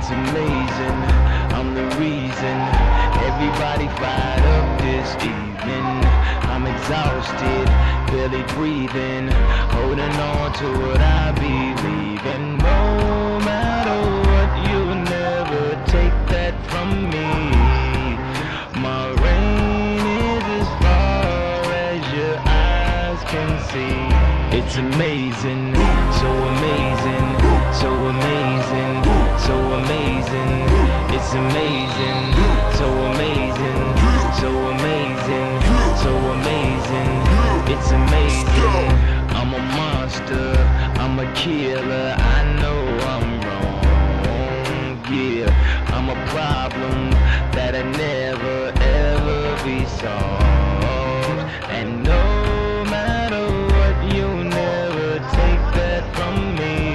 It's amazing, I'm the reason everybody fired up this evening. I'm exhausted, barely breathing, holding on to what I believe in. No matter what, you'll never take that from me. My reign is as far as your eyes can see. It's amazing, so amazing, so amazing, so amazing. It's amazing, so amazing, so amazing, so amazing. It's amazing. I'm a monster, I'm a killer. I know I'm wrong, yeah. I'm a problem that'll never ever be solved. And no matter what, you'll never take that from me.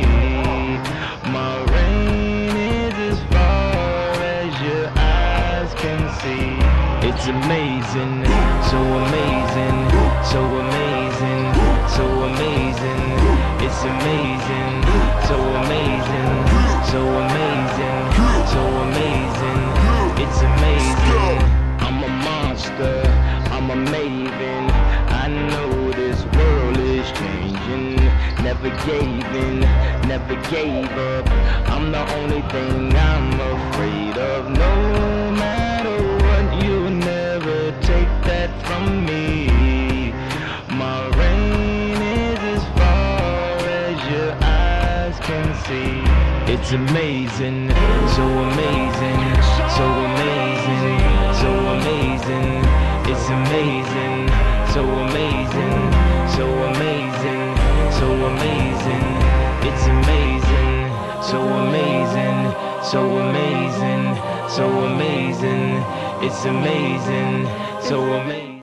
My reign is as far as your eyes can see. It's amazing, so amazing, so amazing, so amazing. It's amazing, so amazing, so amazing, so amazing. It's amazing. I'm a monster, I'm a maven. I know this world is changing. Never gave in, never gave up. I'm the only thing I'm afraid of. No matter what, you'll never take that from me. My reign is as far as your eyes can see. It's amazing, so amazing, so amazing, so amazing. It's amazing, so amazing, so amazing, so amazing. It's amazing, so amazing, so amazing, so amazing. It's amazing, so amazing.